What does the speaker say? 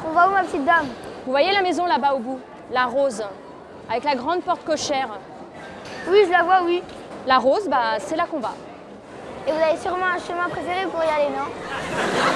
On va où, ma petite dame? Vous voyez la maison là-bas au bout? La rose, avec la grande porte cochère. Oui, je la vois, oui. La rose, bah, c'est là qu'on va. Et vous avez sûrement un chemin préféré pour y aller, non?